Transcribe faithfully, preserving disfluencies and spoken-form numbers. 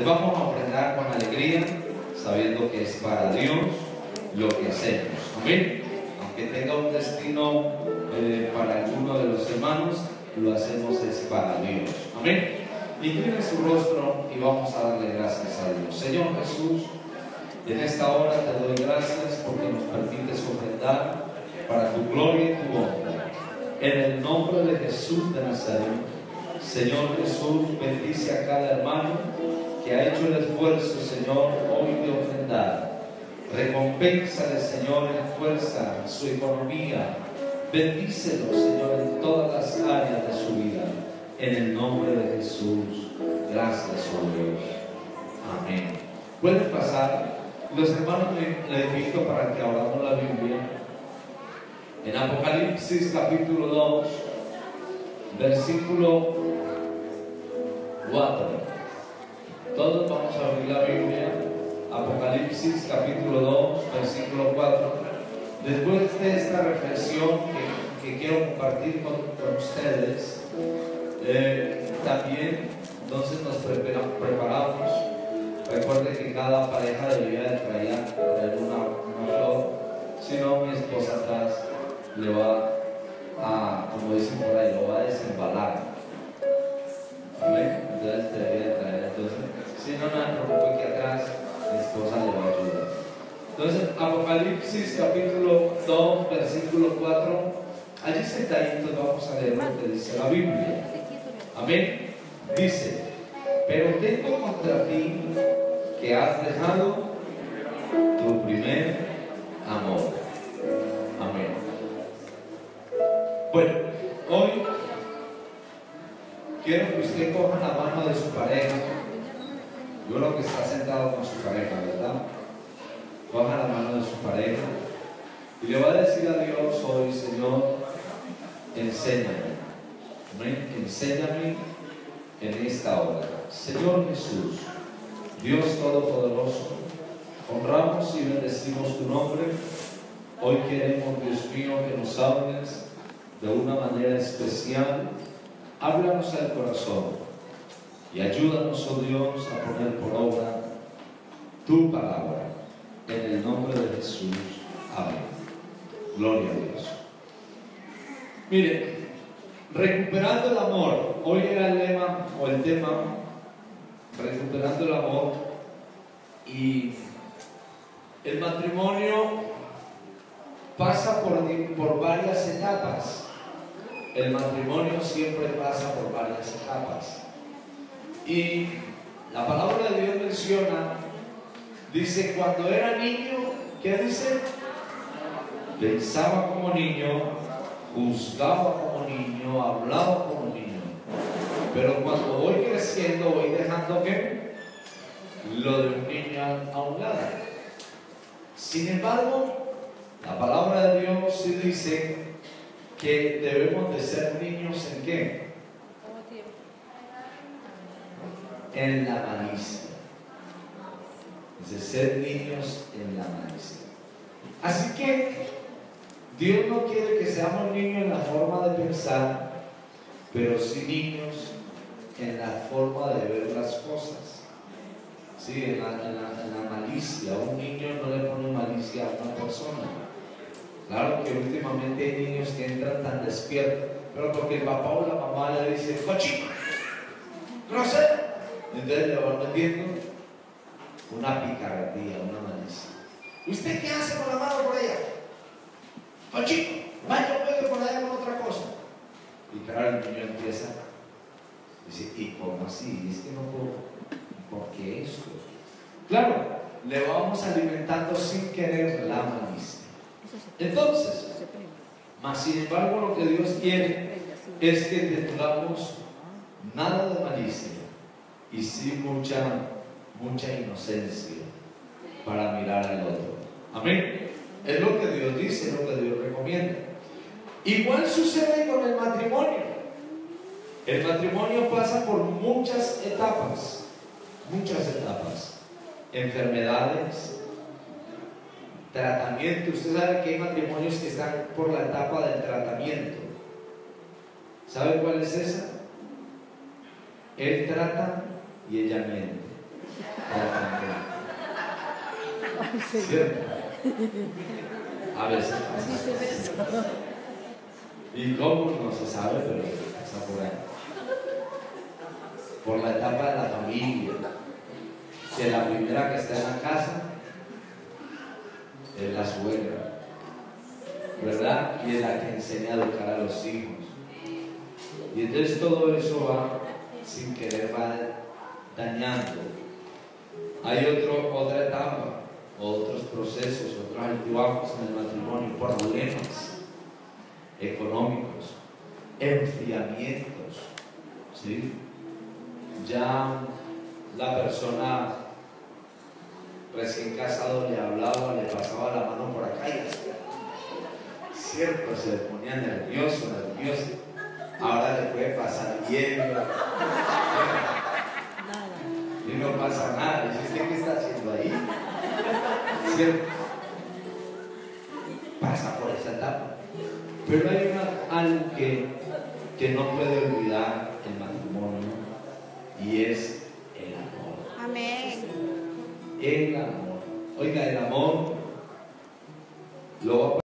Les vamos a ofrendar con alegría, sabiendo que es para Dios lo que hacemos. Amén. Aunque tenga un destino eh, para alguno de los hermanos, lo hacemos es para Dios. Amén. Incline su rostro y vamos a darle gracias a Dios. Señor Jesús, en esta hora te doy gracias porque nos permites ofrendar para tu gloria y tu honra. En el nombre de Jesús de Nazaret, Señor Jesús, bendice a cada hermano que ha hecho el esfuerzo, Señor, hoy de ofrendar. Recompénsale, Señor, en fuerza, en su economía. Bendícelo, Señor, en todas las áreas de su vida. En el nombre de Jesús. Gracias, oh Dios. Amén. Pueden pasar. Los hermanos les invito para que abramos la Biblia. En Apocalipsis capítulo dos, versículo cuatro. Todos vamos a abrir la Biblia. Apocalipsis capítulo dos, versículo cuatro. Después de esta reflexión que, que quiero compartir con, con ustedes, eh, también entonces nos preparamos. Recuerde que cada pareja debería de traer, traer una, una flor, si no mi esposa atrás le va a, como dicen por ahí, lo va a desembalar. Amén. Entonces debería de traer. Entonces, si no, no me preocupe que atrás mi esposa le va a ayudar. Entonces, Apocalipsis capítulo dos, versículo cuatro, allí sentaditos vamos a leer lo que dice la Biblia. Amén. Dice: pero tengo contra ti que has dejado tu primer amor. Amén. Bueno, hoy quiero que usted coja la mano de su pareja. Yo creo que está sentado con su pareja, ¿verdad? Coja la mano de su pareja y le va a decir a Dios hoy: Señor, enséñame. Amén. Enséñame en esta hora. Señor Jesús, Dios Todopoderoso, honramos y bendecimos tu nombre. Hoy queremos, Dios mío, que nos hables de una manera especial. Háblanos al corazón y ayúdanos, oh Dios, a poner por obra tu palabra. En el nombre de Jesús. Amén. Gloria a Dios. Mire, recuperando el amor. Hoy era el lema o el tema, recuperando el amor. Y el matrimonio pasa por, por varias etapas. El matrimonio siempre pasa por varias etapas. Y la palabra de Dios menciona, dice, cuando era niño, ¿qué dice? Pensaba como niño, juzgaba como niño, hablaba como niño. Pero cuando voy creciendo, voy dejando que lo de un niño a un lado. Sin embargo, la palabra de Dios sí dice que debemos de ser niños ¿en qué? En la malicia. Es de ser niños en la malicia. Así que Dios no quiere que seamos niños en la forma de pensar, pero sí niños en la forma de ver las cosas. Sí, en la, en la, en la malicia. Un niño no le pone malicia a una persona. Claro que últimamente hay niños que entran tan despiertos, pero porque el papá o la mamá le dice cochino, grosero, entonces le van metiendo una picardía, una malicia. ¿Usted qué hace con la mano por allá? Cochino, vaya pegue por allá con otra cosa. Y claro, el niño empieza, dice, ¿y cómo así? Es que no puedo, ¿por qué esto? Claro, le vamos alimentando sin querer la malicia. Entonces, mas sin embargo, lo que Dios quiere es que tengamos nada de malicia y sí mucha, mucha inocencia para mirar al otro. Amén. Es lo que Dios dice, es lo que Dios recomienda. Igual sucede con el matrimonio. El matrimonio pasa por muchas etapas, muchas etapas. Enfermedades, tratamiento. Usted sabe que hay matrimonios que están por la etapa del tratamiento. ¿Sabe cuál es esa? Él trata y ella miente. ¿Cierto? A veces pasa. Y cómo no se sabe, pero pasa por ahí. Por la etapa de la familia, que la primera que está en la casa es la suegra, ¿verdad? Y es la que enseña a educar a los hijos. Y entonces todo eso va, sin querer, va dañando. Hay otro, otra etapa, otros procesos, otros altibajos en el matrimonio, problemas económicos, enfriamientos, ¿sí? Ya la persona recién casado le hablaba, le pasaba la mano por acá y hacía, cierto, se le ponía nervioso, nervioso. Ahora le puede pasar bien y no pasa nada. Dice, ¿usted qué está haciendo ahí? ¿Cierto? Pasa por esa etapa. Pero hay una, algo que, que no puede olvidar el matrimonio, y es el amor. Amén. El amor. Oiga, el amor lo